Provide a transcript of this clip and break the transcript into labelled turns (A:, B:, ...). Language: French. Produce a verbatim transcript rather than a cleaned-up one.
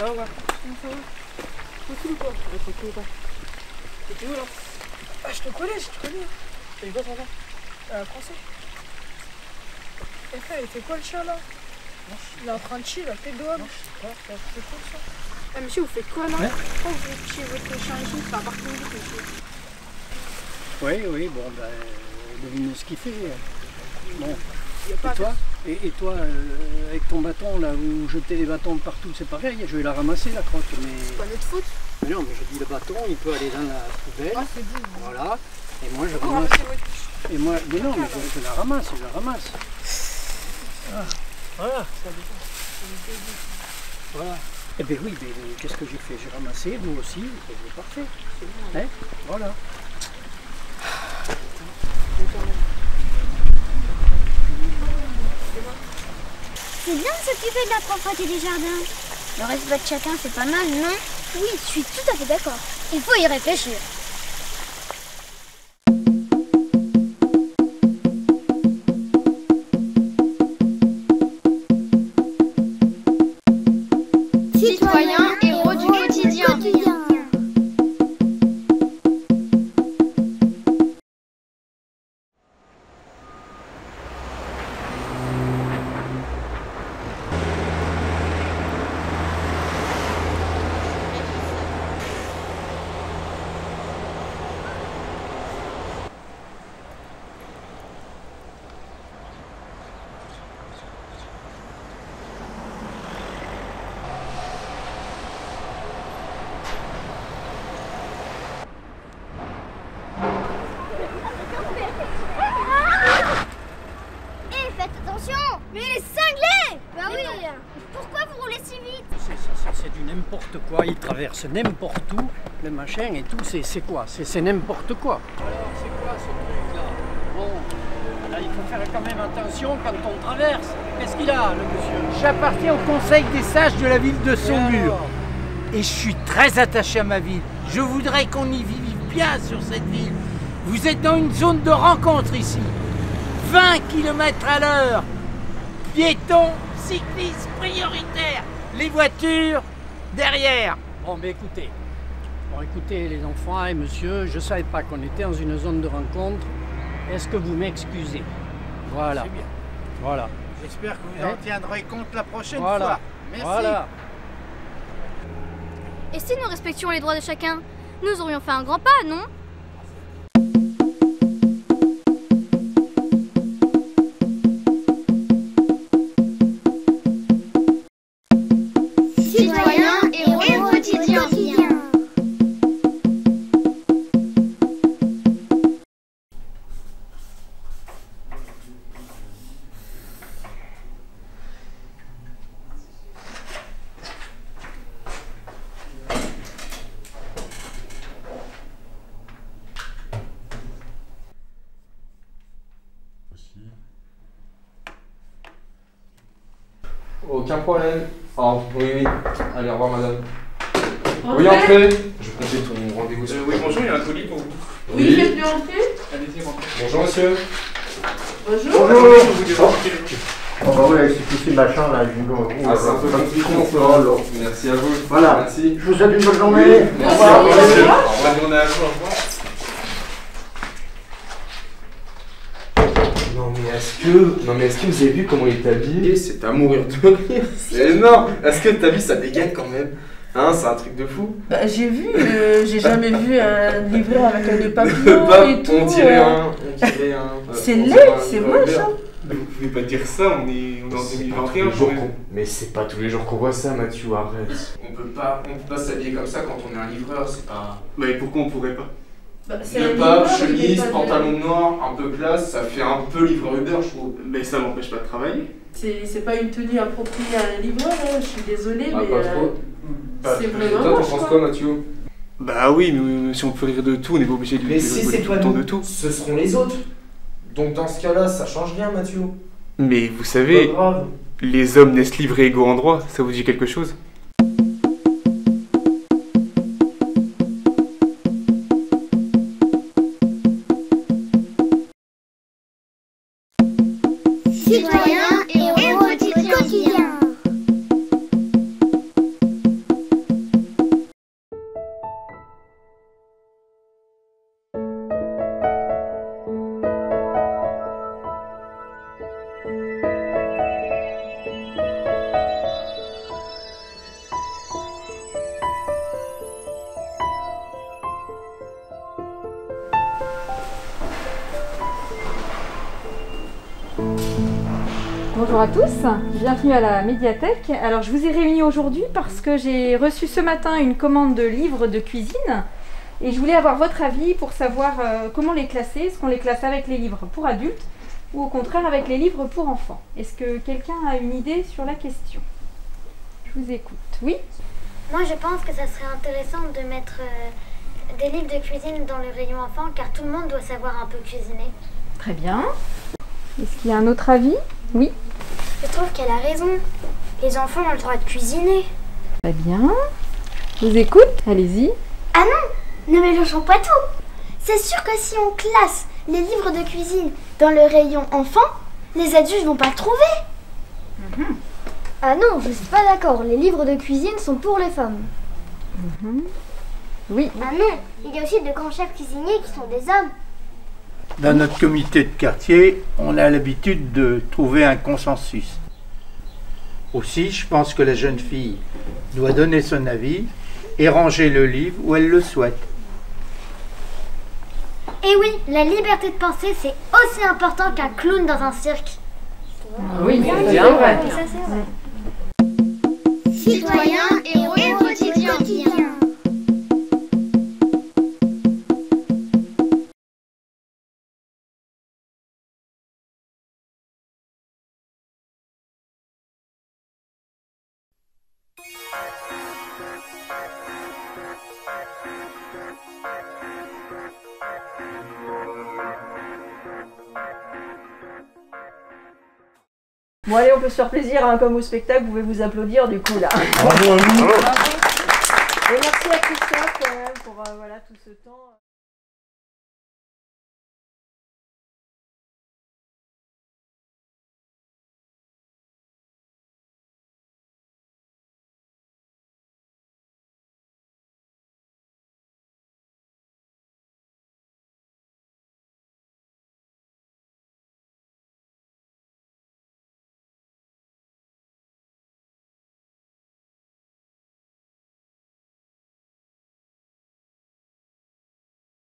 A: Ça va ou pas?
B: Comment ça va? Tranquille ou quoi?
A: Ouais, tranquille ou pas?
B: T'es où là? Ah, je te connais, je te connais.
A: T'as eu quoi, ça va?
B: Euh, français. Eh frère, il fait quoi le chat là? Il est en train de chier, la tête d'homme.
A: Non, je sais pas, ça
B: C'est quoi ça? Ah, monsieur, vous faites quoi là?
A: Ouais.
B: Pourquoi vous chiez votre chien ici? C'est un parking de monsieur.
C: Oui, oui, bon, ben, devine ce qu'il fait. Bon,
B: Il y a pas
C: et toi, et, et toi euh, avec ton bâton, là, vous jetez les bâtons partout, c'est pareil, je vais la ramasser, la crotte, mais...
B: C'est pas notre faute.
C: mais non, mais je dis le bâton, il peut aller dans la poubelle,
B: Ah, c'est dit.
C: voilà, et moi je
B: Vous
C: ramasse,
B: ramassez votre...
C: et moi, mais non, mais je, je la ramasse, je la ramasse.
A: Ah, voilà.
C: Voilà. Eh bien oui, mais qu'est-ce que j'ai fait? J'ai ramassé, vous aussi, c'est parfait. Hein, voilà.
D: C'est bien de s'occuper de la propreté des jardins. Le respect de chacun, c'est pas mal, non? Oui, je suis tout à fait d'accord. Il faut y réfléchir.
E: Citoyens, héros du quotidien.
D: Hé, faites attention! Mais il est cinglé! Bah oui! Pourquoi vous roulez si vite?
C: C'est ça, ça, c'est du n'importe quoi, il traverse n'importe où, le machin et tout, c'est c'est quoi? C'est n'importe quoi. Alors, c'est quoi ce truc là? Bon, là, il faut faire quand même attention quand on traverse. Qu'est-ce qu'il a, le monsieur?
F: J'appartiens au conseil des sages de la ville de Saumur.
C: alors
F: Et je suis très attaché à ma ville. Je voudrais qu'on y vive bien sur cette ville. Vous êtes dans une zone de rencontre ici. vingt kilomètres à l'heure. Piétons, cyclistes prioritaires. Les voitures derrière.
C: Bon, mais écoutez, bon, écoutez les enfants et monsieur, je ne savais pas qu'on était dans une zone de rencontre. Est-ce que vous m'excusez? Voilà.
F: C'est bien.
C: Voilà.
F: J'espère que vous
C: Hein
F: en tiendrez compte la prochaine
C: Voilà.
F: fois. Merci.
C: Voilà.
E: Et si nous respections les droits de chacun, nous aurions fait un grand pas, non?
D: Citoyens, héros du quotidien.
G: Aucun problème. Oh, oui, oui. Allez, au revoir, madame. Oui, entrez. Je comptais ton rendez-vous sur.
H: Euh, oui, bonjour, il y a un colis pour vous.
B: Oui, faites-le entrer.
H: Allez-y, rentrez.
G: Bonjour, monsieur.
B: Bonjour.
H: Bonjour. Je vous dérange.
I: Oh bah ouais, avec ces petits machins là, du coup,
G: Ah, c'est un peu compliqué.
I: contrôle.
G: Merci à vous.
I: Voilà.
G: Merci.
I: Je vous souhaite une bonne journée.
G: Oui,
I: Au
G: merci
I: revoir.
G: à vous, monsieur.
H: Bonne journée à vous, au revoir.
G: Non mais est-ce que. Non mais est-ce que vous avez vu comment il est habillé? C'est à mourir de rire. C'est énorme. Est-ce que t'as vu ça dégaine quand même? Hein, c'est un truc de fou.
B: Bah, j'ai vu, euh, j'ai jamais vu un livret avec un des
G: Le
B: papillons
G: pape,
B: et tout.
G: on dirait
B: euh.
G: un. On dirait un. euh,
B: C'est
G: on
B: laid,
G: dirait un
B: c'est
G: livre
B: moche,
G: vert.
B: hein.
H: Mais vous pouvez pas dire ça, on est, on est en
G: C'est
H: deux mille
G: pas
H: vingt
G: tous
H: et un.
G: les jours
H: quand même.
G: qu'on- Mais c'est pas tous les jours qu'on voit ça, Mathieu, arrête. On peut pas, on peut pas s'habiller comme ça quand on est un livreur, c'est pas.
H: Bah et pourquoi on pourrait pas?
B: Bah, c'est un
G: Le pape,
B: livreur, il est
G: chemise,
B: pas de-
G: pantalon noir, un peu classe, ça fait un peu livreur Uber, je trouve.
H: Mais ça m'empêche pas de travailler.
B: C'est c'est pas une tenue appropriée à un livreur, hein, je suis désolée,
G: Ah,
B: mais.
G: pas
B: euh,
G: trop.
B: c'est
G: Et
B: vraiment
G: toi, t'en
B: moche,
G: penses
B: quoi.
G: quoi, Mathieu?
H: Bah oui, mais si on peut rire de tout, on n'est pas obligé de
G: Mais si
H: rigoler
G: c'est
H: tout
G: toi
H: le temps
G: nous,
H: de tout.
G: ce seront les autres. Donc dans ce cas-là, ça change rien, Mathieu.
H: Mais vous
G: Pas
H: savez,
G: grave.
H: les hommes naissent libres et égaux en droit, ça vous dit quelque chose?
D: Citoyens, héros du quotidien.
J: Bonjour à tous, bienvenue à la médiathèque. Alors je vous ai réunis aujourd'hui parce que j'ai reçu ce matin une commande de livres de cuisine et je voulais avoir votre avis pour savoir euh, comment les classer. Est-ce qu'on les classe avec les livres pour adultes ou au contraire avec les livres pour enfants? Est-ce que quelqu'un a une idée sur la question? Je vous écoute. Oui?
D: Moi je pense que ça serait intéressant de mettre euh, des livres de cuisine dans le rayon enfant car tout le monde doit savoir un peu cuisiner.
J: Très bien. Est-ce qu'il y a un autre avis? Oui?
D: Je trouve qu'elle a raison. Les enfants ont le droit de cuisiner.
J: Très bien. Je vous écoute, allez-y.
D: Ah non, ne mélangeons pas tout. C'est sûr que si on classe les livres de cuisine dans le rayon enfant, les adultes vont pas le trouver.
J: Mmh.
K: Ah non, je suis pas d'accord. Les livres de cuisine sont pour les femmes.
J: Mmh. Oui.
D: Ah non, il y a aussi de grands chefs cuisiniers qui sont des hommes.
F: Dans notre comité de quartier, on a l'habitude de trouver un consensus. Aussi, je pense que la jeune fille doit donner son avis et ranger le livre où elle le souhaite.
D: Et oui, la liberté de penser, c'est aussi important qu'un clown dans un cirque.
J: Oui,
D: c'est
J: bien vrai.
D: Ça, c'est vrai. Citoyens et au quotidien.
A: Bon allez, on peut se faire plaisir, hein, comme au spectacle, vous pouvez vous applaudir du coup là.
H: Bravo à nous.
A: Et merci à Christophe quand même pour euh, voilà, tout ce temps.